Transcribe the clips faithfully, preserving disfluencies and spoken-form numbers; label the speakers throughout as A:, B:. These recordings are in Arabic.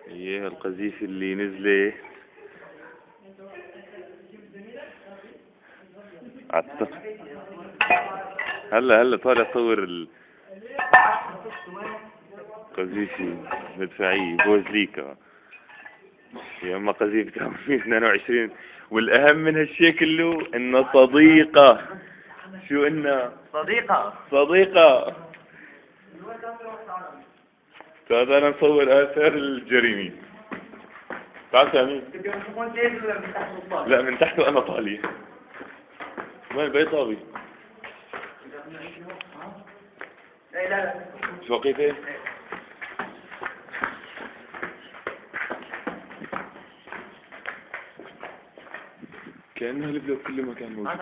A: ايه القذيفة اللي نزلت عالتق. هلا هلا طالع صور القذيفة مدفعية بوزليكا، يا اما قذيفة عام اثنين وعشرين، والاهم من هالشي كله انه صديقة. شو انها
B: صديقة
A: صديقة. تعال انا نصور اثار الجريمة. تعال سامي. لا من تحت وانا طالع. وين بيطابي؟
B: لا لا
A: مش وقيفة؟ كأنه البلوك كل مكان موجود.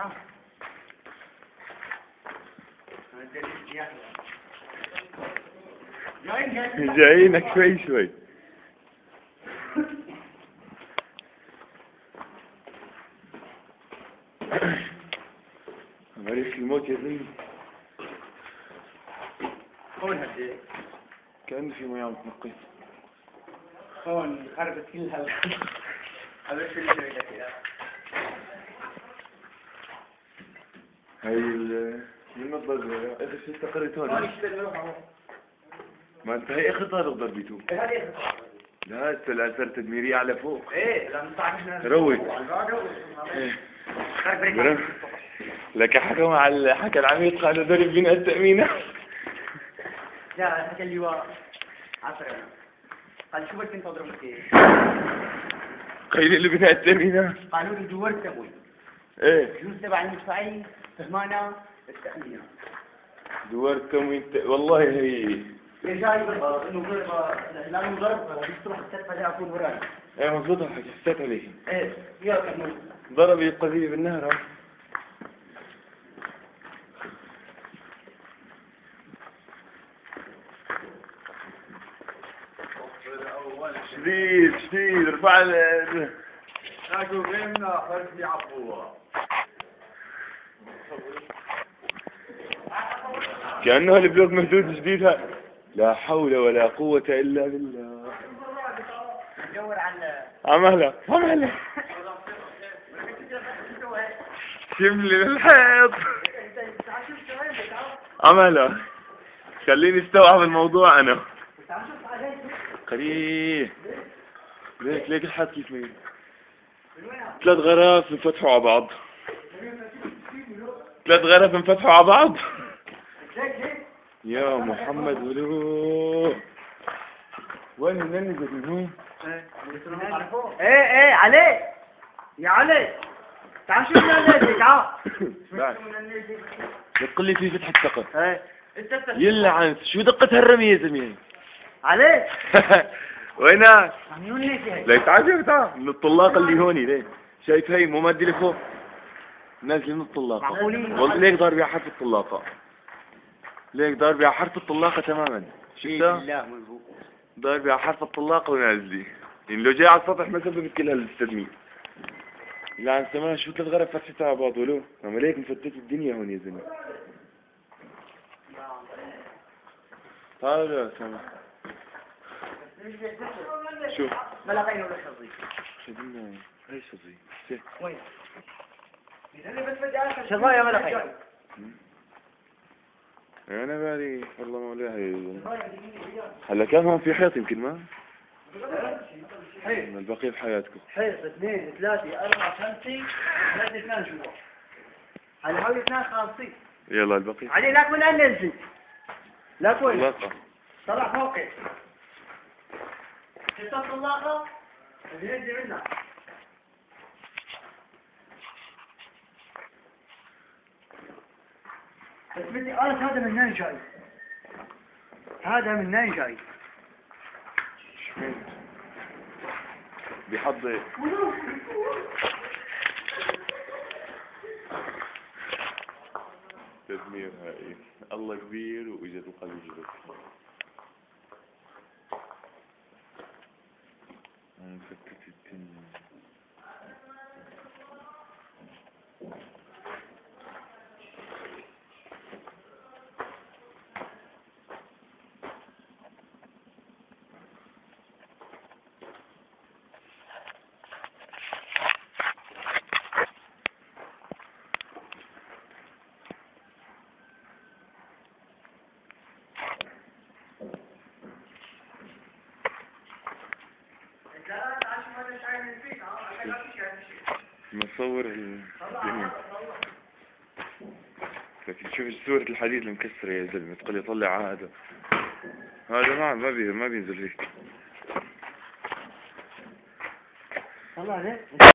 A: جايينك شوي شوي. مريض الموت يا زلمة.
B: هون هدي
A: كأنه في مياه متنقية.
B: هون خربت كلها. هذا شو اللي جاي كذا؟
A: هاي ال من الضربة اخر شيء استقريت هون. ما انت هي اخر طارق ضربيته. لا هسه اثر تدميرية على فوق.
B: ايه لما صعب احنا
A: روي. لك حكى مع حكى العميد قالوا ضرب بناء التأمينة.
B: لا حكى اللي هو عصر قال شو بدك انت تضرب كيف؟
A: قايل اللي بناء التأمينة
B: قالوا لي دورت ابوي.
A: ايه
B: جوز تبع المدفعية فهمانا التأمينة.
A: دورت تموين والله هي
B: جاي بالغلط انه ضرب لانه ضرب بيصرخ السقف ده اكون وراي.
A: ايه مضبوط حكي حسيت عليه.
B: ايه يا كمل.
A: ضرب القذيفة بالنهر. شديد شديد ارفع ال
C: ناكو غيمنا خلف لي عبوها.
A: كأنه البلوك مهدود جديد. لا حول ولا قوة إلا بالله.
B: دور على
A: عمهلا عمهلا شملي للحيط. عمهلا خليني استوعب الموضوع أنا. قريب ليك ليك الحد كيف مين ثلاث غرف انفتحوا على بعض. ثلاث غرف انفتحوا على بعض. يا محمد ولو وين ننزل من هون؟
B: ايه ايه علي يا علي تعال شوف من النادي تعال.
A: بتقول لي في فتحة سقف.
B: ايه
A: يلعن شو دقة هالرمية يا زلمة.
B: علي
A: وينك؟
B: عميون ليش
A: لا تعال تعال من الطلاقة اللي هوني ليه شايف هي مو مادي لفوق نازل من الطلاقة. والله ليك ضارب على حرف الطلاقة. ليك ضارب على حرف الطلاقة تماما. شفتها؟ ضارب على حرف الطلاقة ونازلي. يعني لو جاي على السطح ما سببت كل هالتدمير. لا عن سماها شو ثلاث غرف فتحتها على بعض ولو اما ليك مفتت الدنيا هون يا زلمة. تعال يا سما شوف
B: بلا غير ولا شظي
A: شدنا هاي شظي شوف
B: وين شظايا بلا غير.
A: انا بالي والله مولاي هلا كان هون في حيط يمكن ما
B: حيط
A: البقية بحياتكم.
B: حيط اثنين ثلاثة أربعة خمسة ثلاثة اثنان جوا. على هاي اثنان خالصين.
A: يلا البقية.
B: علي لا تكون انزل. لا تكون.
A: طلاقة.
B: طلع فوقي. شفت الطلاقة؟ بينزل منها. بس بدي أعرف هذا من وين جاي. هذا من وين جاي.
A: شفت بيحضر تدمير هائل. الله كبير واجت القلب بس انفكت الدنيا. مصور الدنيا. لكن شوف صورة الحديد المكسرة يا زلمة، تقول لي طلع هذا هذا ما ما بي ما بينزل هيك.
B: طلع ليه؟